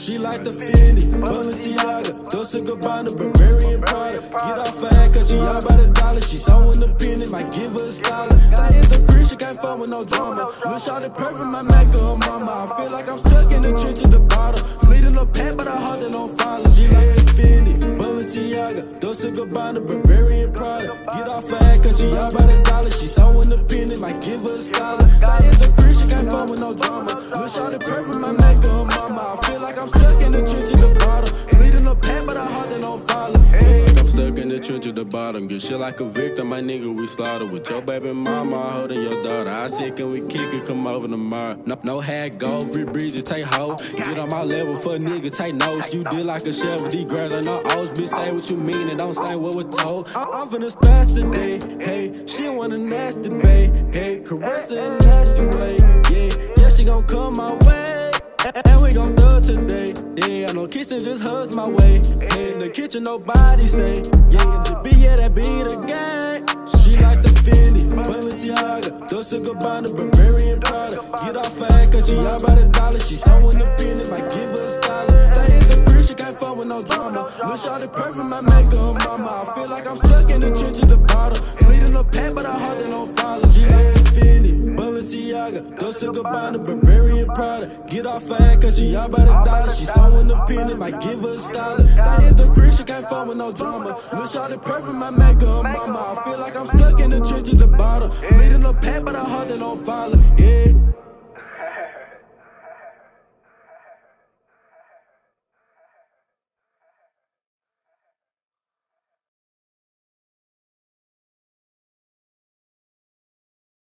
She like the Fendi, Balenciaga, Dolce Gabbana, Burberry, Prada. Get off her head cause she all by the dollar. She so independent, might give her a scholar. Stay at the crib, she can't fuck with no drama. Look shawty perfect, my Mac or her mama. I feel like I'm stuck in the trench at the bottom. Leading a pack, but her heart that don't follow. She like the Fendi, Balenciaga, Dolce Gabbana, Burberry, Prada. Get off her head cause she all by the dollar. She so independent, might give her a scholar. Stay at the crib, she can't fuck with no drama. Look shawty perfect, my Mac or her mama. I feel like I'm stuck in the trench at the bottom. Leading a pack, but her heart that don't follow. I'm stuck in the trench at the bottom. Get shit like a victim, my nigga, we slaughter. With your baby mama holding your daughter. I said, can we kick it, come over tomorrow. No hat, go, free breezy, take hoe. Get on my level for a nigga, take notes. You did like a chef with these girls and no O's. Bitch, say what you mean and don't say what we're told. I'm finna spaz today, hey. She want a nasty babe, hey. Caress her in a nasty way, yeah. Yeah, she gon' come my way, and we gon' do it today. Yeah, no kissing, just hugs my way. Hey, in the kitchen, nobody say. Yeah, in the B, yeah, that be the gang. She like the Fendi, Balenciaga, Dolce Gabbana, Burberry, Prada. Get off her head cause she all by the dollar. She so independent, might give her a scholar. Stay at the crib, she can't fuck with no drama. Look shawty perfect, my Mac or her mama. I feel like I'm stuck in the trench at the bottom. Leading a pack, but her heart that don't follow. She like the Fendi, Balenciaga, Dolce Gabbana, Burberry, Prada. Get off her head cause she all by the dollar. She so independent, might give her a scholar. Stay at the crib, she can't fuck with no drama. Look shawty perfect, my Mac or her mama. I feel like I'm stuck in the trench at the bottom. Leading a pack, but her heart that don't follow, yeah.